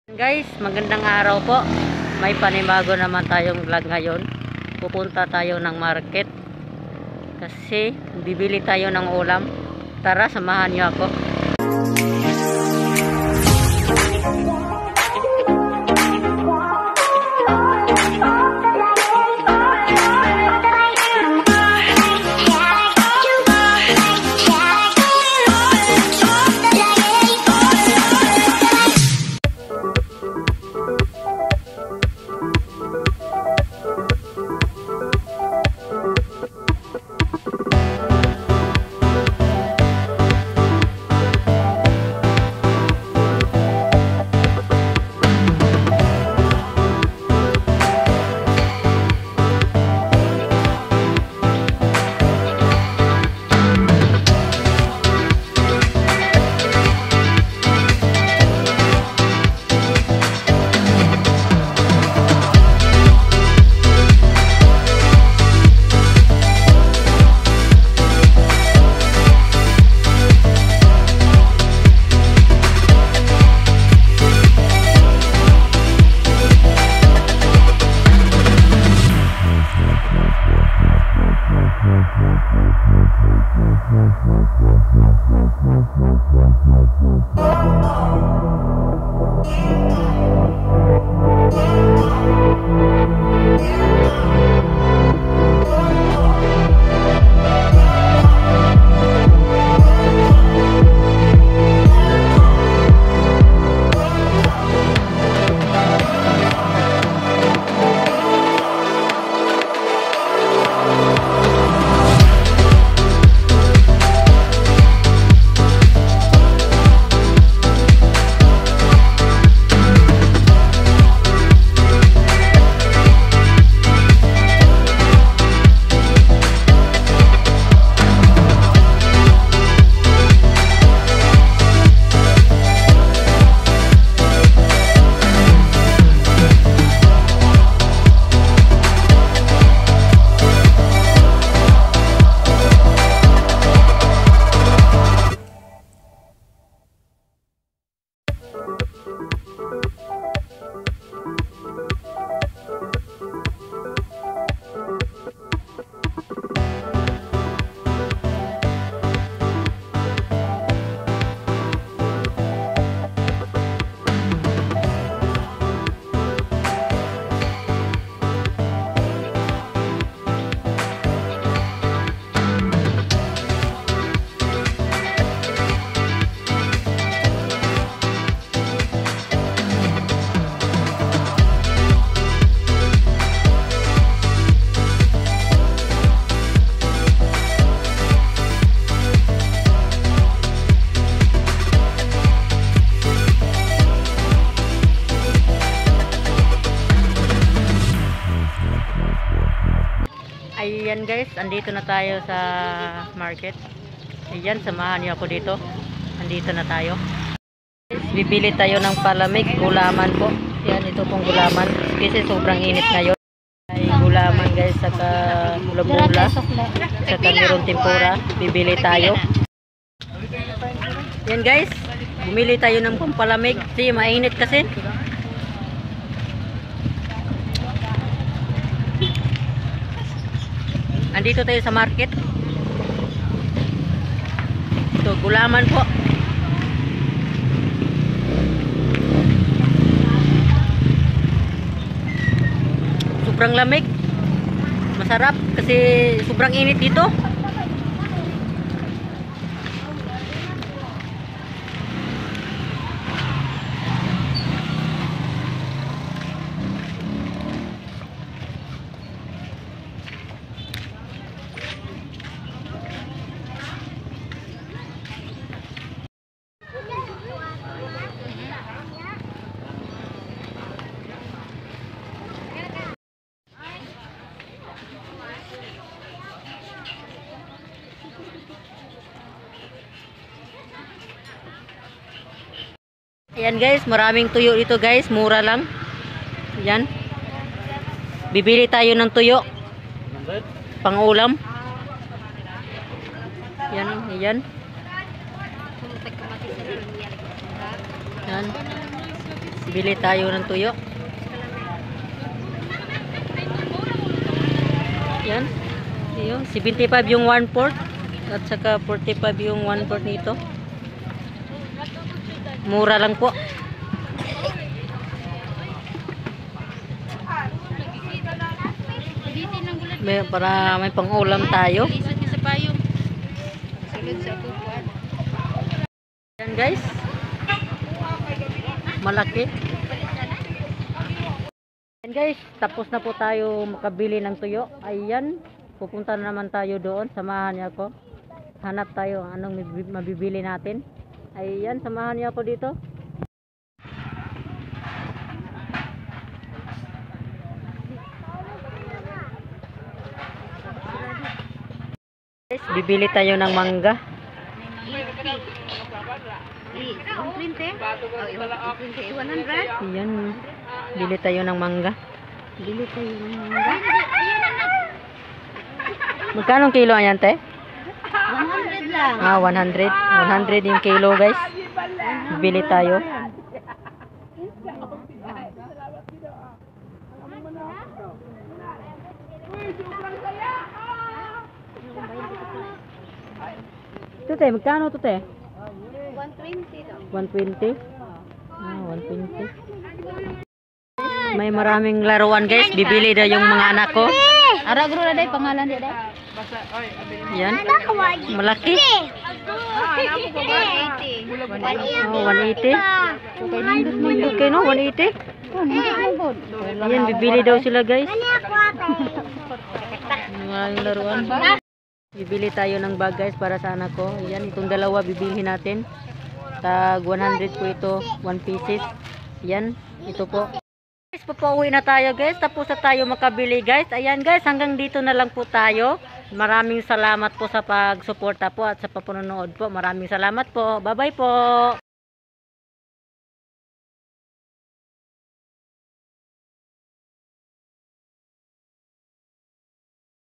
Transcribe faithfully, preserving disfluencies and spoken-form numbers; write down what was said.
Guys, magandang araw po. May panibago naman tayong vlog ngayon. Pupunta tayo ng market kasi bibili tayo ng ulam. Tara, samahan niyo ako. Ayan guys, andito na tayo sa market. Ayan, samahan niyo ako dito. Andito na tayo. Bibili tayo ng palamig, gulaman po. Ayan, ito pong gulaman. Kasi sobrang init ngayon. Ay gulaman guys, saka mula-mula. Saka meron tempura. Bibili tayo. Ayan guys, bumili tayo ng pampalamig. Kasi mainit kasi. Andito tayo sa market. Ito, gulaman po. Sobrang lamig. Masarap kasi sobrang init dito. Ayan guys, maraming tuyo dito guys, mura lang. Ayan. Bibili tayo ng tuyo. Pang ulam. Ayan, ayan. Ayan. Bili tayo ng tuyo. Yan. Yung seventy-five yung one fourth at saka forty-five yung one fourth nito. Mura lang po. May, para may pang-ulam tayo. Yan guys. Malaki. Yan guys, tapos na po tayo makabili ng tuyo. Ayan, pupunta na naman tayo doon. Samahan niyo ako. Hanap tayo anong mabibili natin. Ayan, samahan niyo ako dito. Guys, bibili tayo ng mangga. Ayan, bili tayo ng mangga. Bili tayo ng mangga. Magkano kilo yan, te? one hundred lang. Ah, one hundred. one hundred yung kilo, guys. Bili tayo. Ito, te, magkano ito, te? one twenty daw. one twenty. Ah, one twenty. May maraming laruan, guys. Bibili daw yung mga anak ko. Aragro na day pangalan dia day. Yan. Malaki. Oh, one eighty. Okay, no? one eighty. Yan, bibili daw sila, guys. Maraming laruan. Bibili tayo ng bag, guys, para sa anak ko. Yan, itong dalawa bibilihin natin. Tag one hundred po ito, one pieces. Yan, ito po. Guys, papauwi na tayo, guys. Tapos na tayo makabili, guys. Ayan, guys, hanggang dito na lang po tayo. Maraming salamat po sa pagsuporta po at sa papunonood po. Maraming salamat po. Bye-bye po.